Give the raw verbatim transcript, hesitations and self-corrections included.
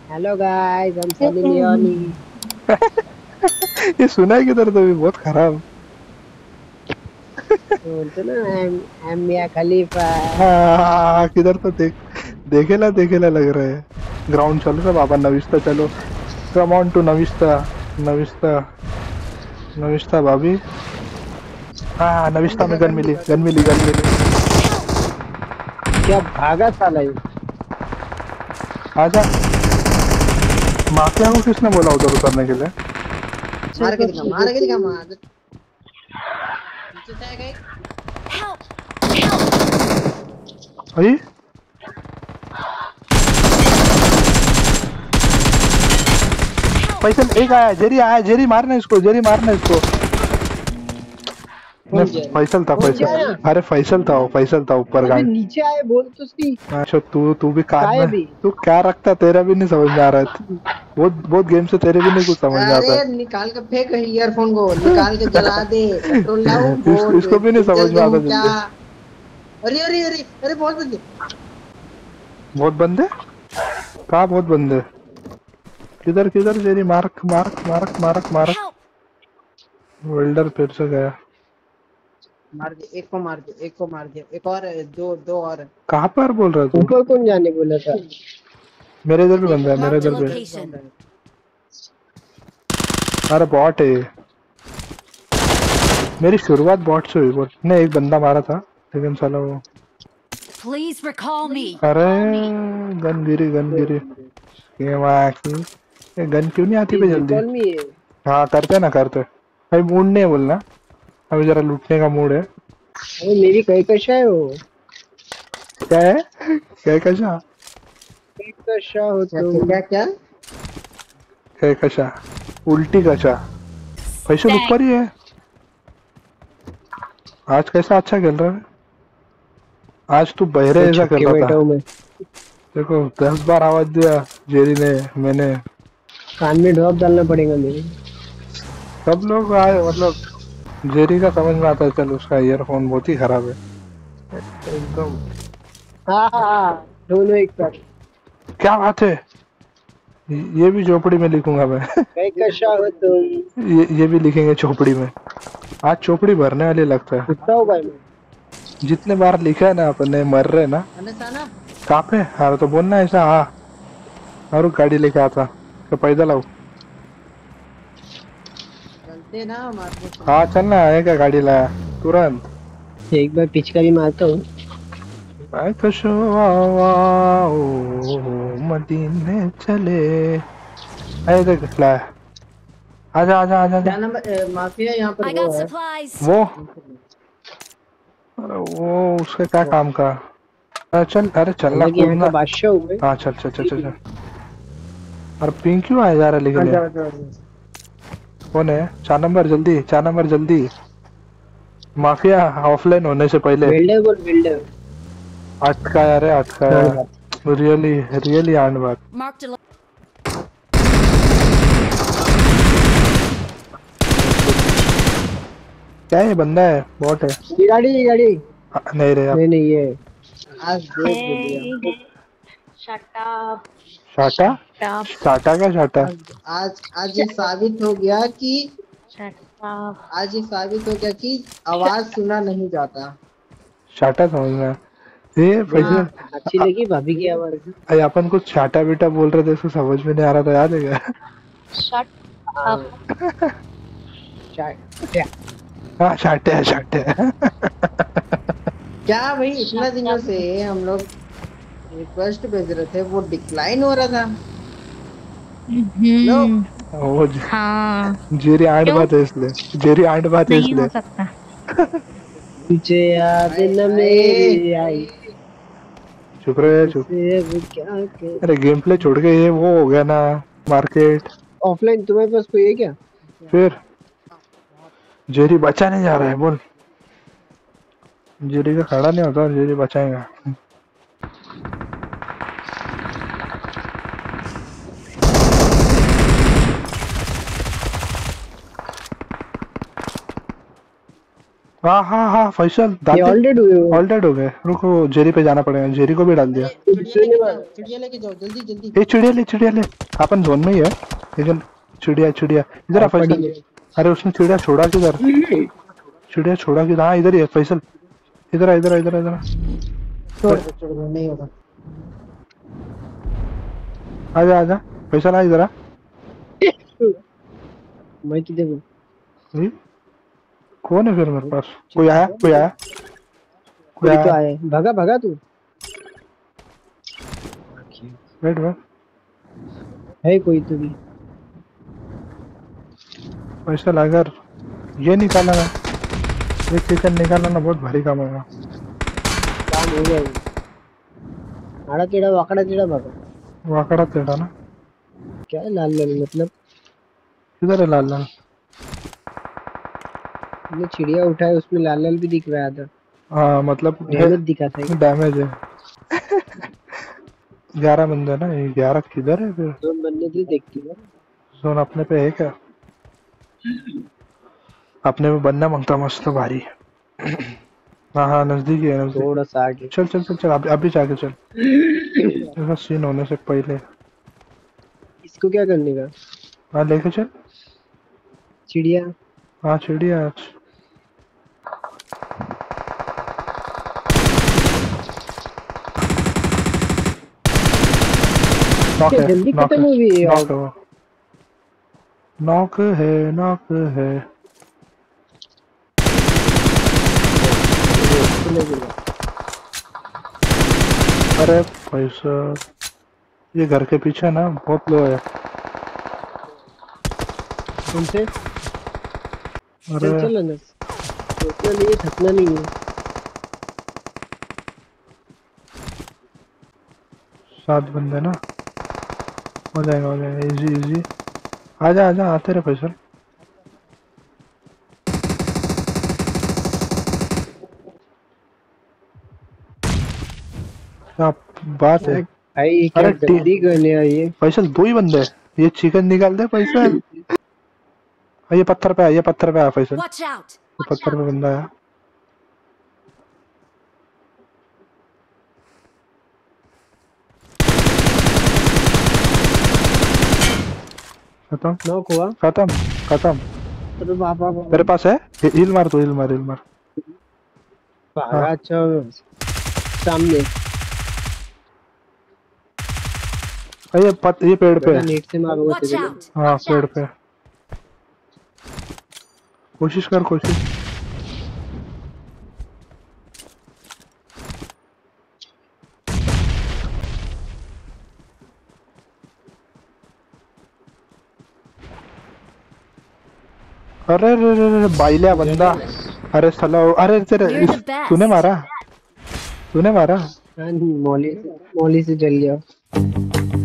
Hello guys, हम Sunny Leone. ये सुना है किधर तो भी बहुत खराब। बोलते ना, एम एम मिया खलीफा। हाँ किधर तो देख देखेला देखेला लग रहा है। ग्राउंड चलो सब बाबा नविस्ता चलो। Come on to नविस्ता। नविस्ता नविस्ता भाभी। हाँ गन नविस्ता दिखा में गन गन मिली दिखा गन गन मिली दिखा। गन मिली। क्या भागा साला ये। आजा। माफिया को किसने बोला उधर उतरने के लिए? मार सिर्फ के और दिखा सिर्फ मार के दिखा तू। मार। पीछे से आएगा एक। Help! Help! अरे Help! फैसल एक Help! आया जेरी आया जेरी मारना इसको जेरी मारना इसको। नहीं कौन जेरी? फैसल था कौन नीचे फैसल। आया। जेरी? अरे फैसल था वो फैसल था ऊपर अबे गांड। नीचे आए बोल तो सही। अच्छा तू तू भी कान काय में। अभी। तू क्या रखता है, तेरा भी नहीं समझ में आ रहा है। बहुत बहुत गेम से तेरे भी नहीं कुछ समझ में आता अरे निकाल के फेंक ईयरफोन को निकाल के जला दे पेट्रोल लाऊं है। इस, बोल इसको भी नहीं खुद समझ जल में आता दूं क्या। जल्दी। अरे अरे अरे अरे बहुत बंदे। बहुत बंदे। कहाँ बहुत बंदे? किधर किधर Jerry mark mark mark mark mark. Help! Welder फिर से गया। मार दिया एक को मार दिया एक को मार दिया एक और है, दो दो और है। कहाँ पर बोल रहा है तू? ऊपर कौन जाने बोला था। मेरे इधर ये भी देख बंदा है रहा मेरे Marked a इधर है भी। इधर ग्राउंड location. है। अरे बॉट है ये। मेरी शुरुआत बॉट से हुई। बॉट ने एक बंदा मारा था लेकिन साला वो। Please recall me. अरे गन गिरी गन गिरी। ये वहाँ की। ये गन क्यों नहीं आती पे प्लीज जल्दी? रिकॉल मी है। हाँ करते ना करते। भाई मूड नहीं है बोलना। अभी जरा लूटने का मूड है। अरे मेरी कई कशा है वो। क्या है क्या कशा? कई कशा हो क्या क्या तुम। क्या क्या? क्या कशा? उल्टी कशा। फैसल Thanks. ऊपर ही है। आज कैसा अच्छा खेल रहा है। आज तू बहरे वो ऐसा छुप कर के रहा था। बैठा हूँ मैं। देखो दस बार आवाज दिया। जेरी ने मैंने। कान में ड्रॉप डालना पड़ेगा मेरे। सब लोग आए मतलब। जेरी का समझ में आता है चल उसका ईयरफोन बहुत ही खराब है। एकदम। हाँ हाँ हाँ, दोनों एक साथ। क्या बात है। ये भी झोपड़ी में लिखूंगा मैं। कई कशा हो तुम। ये ये भी लिखेंगे चोपड़ी में। आज चोपड़ी भरने वाली लगता है। कुत्ता हूँ भाई मैं। जितने बार लिखा है ना अपने मर रहे ना। अरे साला कहाँ पे हाँ तो बोलना ऐसा हाँ। और गाड़ी लेके आता तो पैदल आओ। चलते ना मार्केट हाँ चलते। चल ना आएगा गाड़ी लाया। तुरंत। एक बार पिचकारी मारता हूँ। मैं तो शो आओ मदीने चले। अरे देख लाया। आजा आजा आजा आजा। क्या नंबर अ, माफिया यहाँ पर I वो got है। supplies. वो अरे वो उसके क्या वो काम का। अरे चल अरे चलना हालांकि यहाँ का कूदना। बादशाह हूँ मैं। हाँ चल चल चल चल चल। अरे पिंक क्यों आया जा रहा है लेकिन ये। अच्छा अच्छा अच्छा। कौन है चार नंबर जल्दी चार नंबर जल्दी। माफिया ऑफलाइन होने से पहले। बिल्डर बोल बिल्डर। अटकाया रे अटकाया। हाँ बात। रियली रियली आंड बात। Marked a lo- क्या है ये बंदा है बॉट है। ये गाड़ी ये गाड़ी। हाँ, नहीं रे अब। नहीं नहीं ये। आज देख लिया। Hey, hey, shut up, शाटा। shut up, शाटा क्या शाटा? आज आज आज ये साबित हो गया कि shut up. आज ये साबित हो गया कि आवाज सुना नहीं जाता। शाटा समझना। ये देखा। पैसे। हाँ, अच्छी लगी भाभी की आवाज। अरे अपन कुछ शाटा बीटा बोल रहे थे इसको समझ में नहीं आ रहा था याद है क्या? shut up. हाँ। चाय। क्या। हाँ शाटे है शाटे है। क्या भाई इतना Shut दिनों up. से हम लोग रिक्वेस्ट भेज रहे थे वो डिक्लाइन हो रहा था। लो हम्म, वो ज- हाँ, जेरी आंड क्यों बात है इसलिए जेरी आंड बात है नहीं हो इसलिए। सकता? तुझे याद आए न आए मेरी आई। चुप रहे चुप। तुझसे अब क्या अरे कर। गेम प्ले छोड़ के ये वो हो गया ना। मार्केट। ऑफलाइन तुम्हारे पास कोई है क्या। फिर जेरी बचा नहीं जा रहा है बोल। जेरी का खड़ा नहीं होता और जेरी बचाएगा। हाँ हाँ हाँ फैसल डाल ये दे। ऑल डेड हुए हो? ऑल डेड हो गए, रुको जेरी पे जाना पड़ेगा, जेरी को भी डाल दिया। चिड़िया लेके जाओ, चिड़िया लेके जाओ जल्दी जल्दी। ए चिड़िया ले चिड़िया ले, अपन जोन में ही है लेकिन चिड़िया चिड़िया इधर आ पड़ी फैसल। है। अरे उसने चिड़िया छोड़ा किधर, चिड़िया छोड़ा किधर, हाँ इधर ही है फैसल, इधर आ इधर आ इधर आ, इधर आ। छोड़ दो छोड़ दो, नहीं होगा। आजा आजा फैसल आ इधर आ। मैं तो देखो ये कौन है फिर मेरे पास, कोई आया कोई आया कोई कोई तो आया। आए, भगा भगा तू। वेट वेट है कोई तो भी। फैसल अगर ये निकाला ना, ये चिकन निकालना ना बहुत भारी काम होगा। काम हो गया वो। आड़ा टेढ़ा वाकड़ा टेढ़ा भगा। वाकड़ा टेढ़ा ना, क्या है लाल लाल मतलब? किधर है लाल लाल। ये चिड़िया उठाए उसमें लाल लाल भी दिख रहा था। हाँ मतलब डैमेज दिखा था। डैमेज है। ग्यारह बंदे ना, ये ग्यारह किधर है फिर। दो बनने थे देखती है। जोन अपने पे है क्या, अपने में बनना मांगता मस्त भारी। हाँ हाँ नजदीक ही है नजदीक। थोड़ा सा आगे। चल चल चल चल अभी अभी जाके चल, ऐसा सीन होने से पहले। इसको क्या करने का? हाँ लेके चल। चिड़िया हाँ चिड़िया आज नॉक क्या है, जल्दी नॉक खत्म हो गई है, है? नॉक है वो। नॉक है नॉक है। अरे पैसा ये घर के पीछे ना बहुत लो है। उनसे अरे चल चल अंदर। सोचना नहीं है, थकना नहीं है। सात बंदे ना, हो जाएगा हो जाएगा इजी इजी। आजा आजा आते रहे फैसल। क्या बात है। भाई ये क्या अरे टी- गंदी करने आई है। फैसल दो ही बंदे हैं। ये चिकन निकाल दे फैसल। आ, ये पत्थर पे है, ये पत्थर पे है फैसल, Watch out! ये पत्थर पे बंदा है। खत्म नॉक हुआ। खत्म खत्म। अरे बाबा मेरे पास है, हिल मार तो हिल मार हिल मार। भागा। अच्छा सामने आ, ये पत, ये पेड़ पे है। नेट से मारूंगा Watch तेरे out! हाँ पेड़ पे। कोशिश कर कोशिश। अरे अरे अरे अरे, बाइलिया बंदा। अरे साला अरे तेरे You're the इस- best. तूने मारा, तूने मारा। को। हाँ, मौली से मौली से जल गया।